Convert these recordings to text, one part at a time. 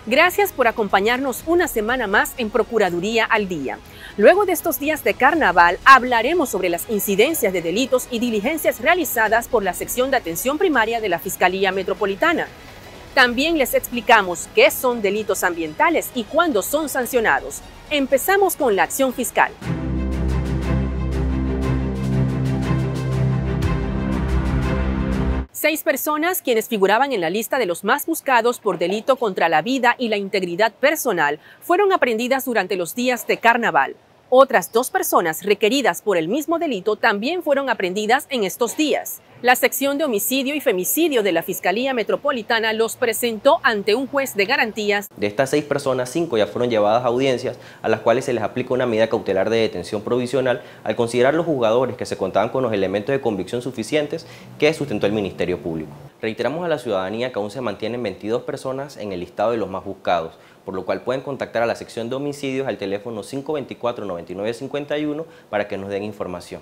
Gracias por acompañarnos una semana más en Procuraduría al Día. Luego de estos días de carnaval, hablaremos sobre las incidencias de delitos y diligencias realizadas por la sección de atención primaria de la Fiscalía Metropolitana. También les explicamos qué son delitos ambientales y cuándo son sancionados. Empezamos con la acción fiscal. Seis personas, quienes figuraban en la lista de los más buscados por delito contra la vida y la integridad personal, fueron aprehendidas durante los días de carnaval. Otras 2 personas requeridas por el mismo delito también fueron aprehendidas en estos días. La sección de homicidio y femicidio de la Fiscalía Metropolitana los presentó ante un juez de garantías. De estas 6 personas, 5 ya fueron llevadas a audiencias, a las cuales se les aplica una medida cautelar de detención provisional al considerar los juzgadores que se contaban con los elementos de convicción suficientes que sustentó el Ministerio Público. Reiteramos a la ciudadanía que aún se mantienen 22 personas en el listado de los más buscados, por lo cual pueden contactar a la sección de homicidios al teléfono 524-9951 para que nos den información.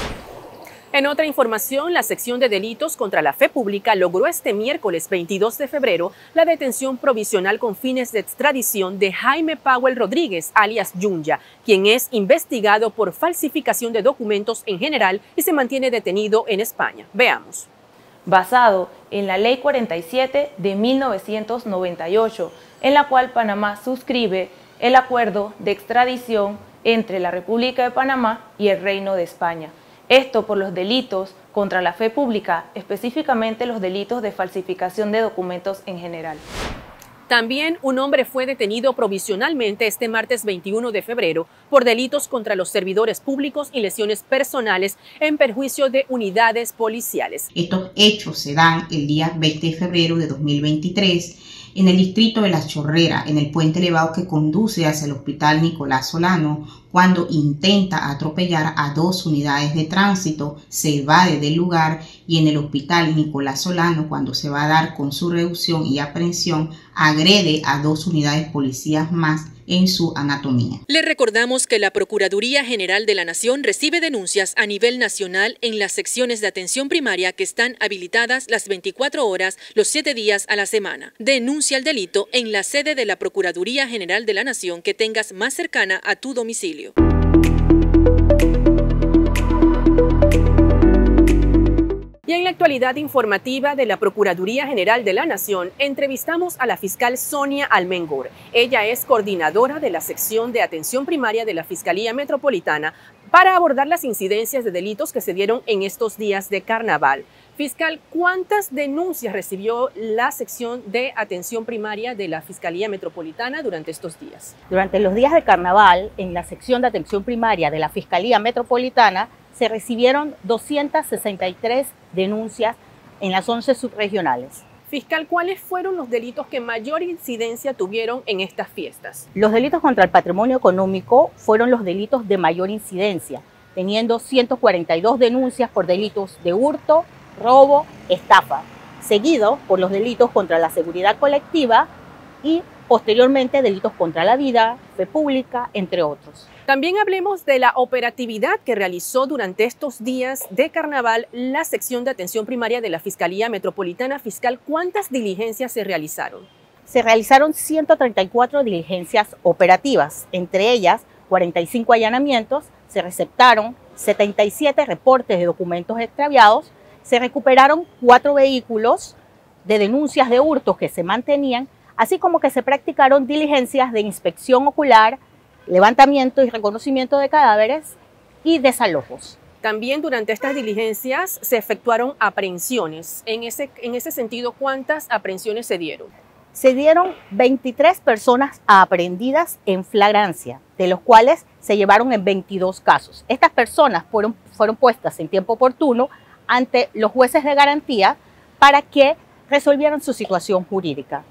En otra información, la sección de delitos contra la fe pública logró este miércoles 22 de febrero la detención provisional con fines de extradición de Jaime Powell Rodríguez, alias Yunya, quien es investigado por falsificación de documentos en general y se mantiene detenido en España. Veamos. Basado en la Ley 47 de 1998, en la cual Panamá suscribe el acuerdo de extradición entre la República de Panamá y el Reino de España. Esto por los delitos contra la fe pública, específicamente los delitos de falsificación de documentos en general. También un hombre fue detenido provisionalmente este martes 21 de febrero por delitos contra los servidores públicos y lesiones personales en perjuicio de unidades policiales. Estos hechos se dan el día 20 de febrero de 2023 en el distrito de La Chorrera, en el puente elevado que conduce hacia el Hospital Nicolás Solano, cuando intenta atropellar a 2 unidades de tránsito, se evade del lugar y en el Hospital Nicolás Solano, cuando se va a dar con su reducción y aprehensión, agrede a 2 unidades policías más en su anatomía. Le recordamos que la Procuraduría General de la Nación recibe denuncias a nivel nacional en las secciones de atención primaria que están habilitadas las 24 horas, los 7 días a la semana. Denuncia el delito en la sede de la Procuraduría General de la Nación que tengas más cercana a tu domicilio. Y en la actualidad informativa de la Procuraduría General de la Nación, entrevistamos a la fiscal Sonia Almengor. Ella es coordinadora de la sección de atención primaria de la Fiscalía Metropolitana para abordar las incidencias de delitos que se dieron en estos días de carnaval. Fiscal, ¿cuántas denuncias recibió la sección de atención primaria de la Fiscalía Metropolitana durante estos días? Durante los días de carnaval, en la sección de atención primaria de la Fiscalía Metropolitana, se recibieron 263 denuncias en las 11 subregionales. Fiscal, ¿cuáles fueron los delitos que mayor incidencia tuvieron en estas fiestas? Los delitos contra el patrimonio económico fueron los delitos de mayor incidencia, teniendo 142 denuncias por delitos de hurto, robo, estafa, seguido por los delitos contra la seguridad colectiva y posteriormente delitos contra la vida, fe pública, entre otros. También hablemos de la operatividad que realizó durante estos días de carnaval la sección de atención primaria de la Fiscalía Metropolitana. Fiscal, ¿cuántas diligencias se realizaron? Se realizaron 134 diligencias operativas, entre ellas 45 allanamientos, se receptaron 77 reportes de documentos extraviados, se recuperaron 4 vehículos de denuncias de hurtos que se mantenían, así como que se practicaron diligencias de inspección ocular, levantamiento y reconocimiento de cadáveres y desalojos. También durante estas diligencias se efectuaron aprehensiones. En ese sentido, ¿cuántas aprehensiones se dieron? Se dieron 23 personas aprehendidas en flagrancia, de los cuales se llevaron en 22 casos. Estas personas fueron puestas en tiempo oportuno ante los jueces de garantía para que resolvieran su situación jurídica.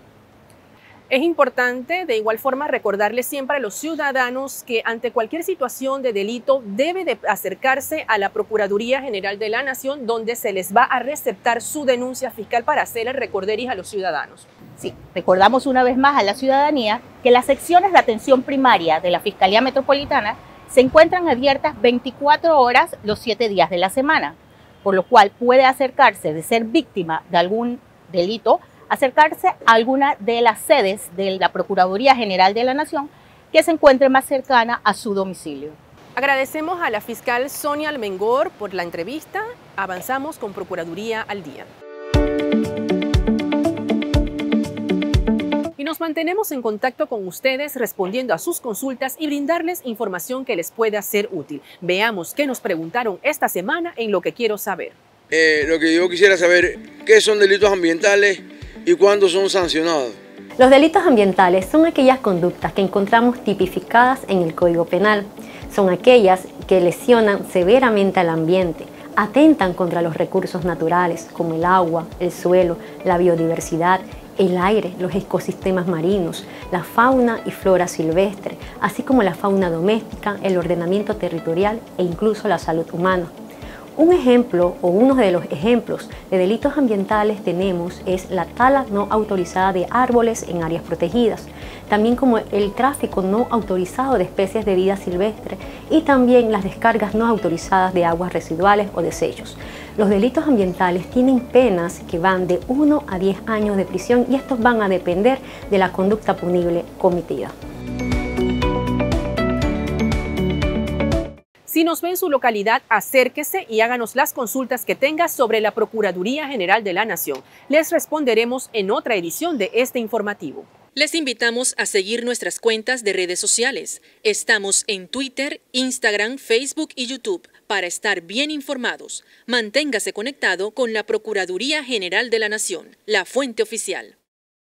Es importante de igual forma recordarles siempre a los ciudadanos que ante cualquier situación de delito debe de acercarse a la Procuraduría General de la Nación, donde se les va a receptar su denuncia fiscal para hacer el recorderis a los ciudadanos. Sí, recordamos una vez más a la ciudadanía que las secciones de atención primaria de la Fiscalía Metropolitana se encuentran abiertas 24 horas los 7 días de la semana, por lo cual puede acercarse de ser víctima de algún delito acercarse a alguna de las sedes de la Procuraduría General de la Nación que se encuentre más cercana a su domicilio. Agradecemos a la fiscal Sonia Almengor por la entrevista. Avanzamos con Procuraduría al Día. Y nos mantenemos en contacto con ustedes respondiendo a sus consultas y brindarles información que les pueda ser útil. Veamos qué nos preguntaron esta semana en Lo que quiero saber. Lo que yo quisiera saber, ¿qué son delitos ambientales y cuándo son sancionados? Los delitos ambientales son aquellas conductas que encontramos tipificadas en el Código Penal. Son aquellas que lesionan severamente al ambiente, atentan contra los recursos naturales como el agua, el suelo, la biodiversidad, el aire, los ecosistemas marinos, la fauna y flora silvestre, así como la fauna doméstica, el ordenamiento territorial e incluso la salud humana. Un ejemplo o uno de los ejemplos de delitos ambientales tenemos es la tala no autorizada de árboles en áreas protegidas, también como el tráfico no autorizado de especies de vida silvestre y también las descargas no autorizadas de aguas residuales o desechos. Los delitos ambientales tienen penas que van de 1 a 10 años de prisión y estos van a depender de la conducta punible cometida. Si nos ve en su localidad, acérquese y háganos las consultas que tenga sobre la Procuraduría General de la Nación. Les responderemos en otra edición de este informativo. Les invitamos a seguir nuestras cuentas de redes sociales. Estamos en Twitter, Instagram, Facebook y YouTube para estar bien informados. Manténgase conectado con la Procuraduría General de la Nación, la fuente oficial.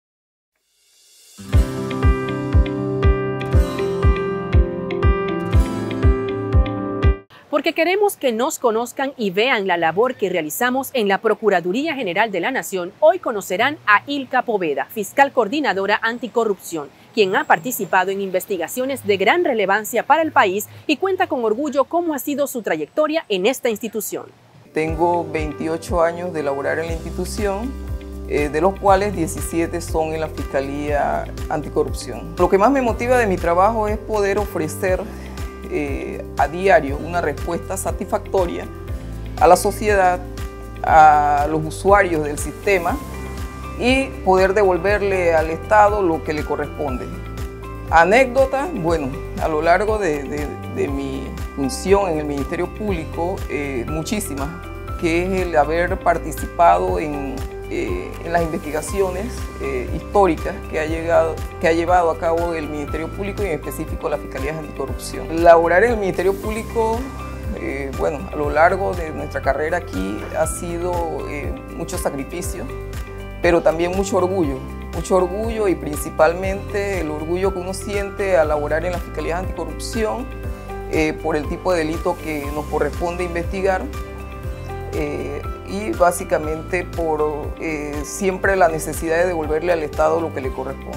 Porque queremos que nos conozcan y vean la labor que realizamos en la Procuraduría General de la Nación, hoy conocerán a Ilka Poveda, fiscal coordinadora anticorrupción, quien ha participado en investigaciones de gran relevancia para el país y cuenta con orgullo cómo ha sido su trayectoria en esta institución. Tengo 28 años de laborar en la institución, de los cuales 17 son en la Fiscalía Anticorrupción. Lo que más me motiva de mi trabajo es poder ofrecer a diario una respuesta satisfactoria a la sociedad, a los usuarios del sistema y poder devolverle al Estado lo que le corresponde. Anécdota, bueno, a lo largo de mi función en el Ministerio Público, muchísimas, que es el haber participado en las investigaciones históricas que ha llevado a cabo el Ministerio Público y en específico la Fiscalía Anticorrupción. Laborar en el Ministerio Público, bueno, a lo largo de nuestra carrera aquí ha sido mucho sacrificio, pero también mucho orgullo y principalmente el orgullo que uno siente al laborar en la Fiscalía Anticorrupción por el tipo de delito que nos corresponde investigar. Y básicamente por siempre la necesidad de devolverle al Estado lo que le corresponde.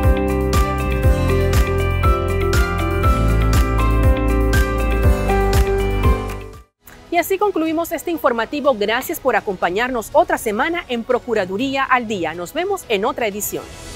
Y así concluimos este informativo. Gracias por acompañarnos otra semana en Procuraduría al Día. Nos vemos en otra edición.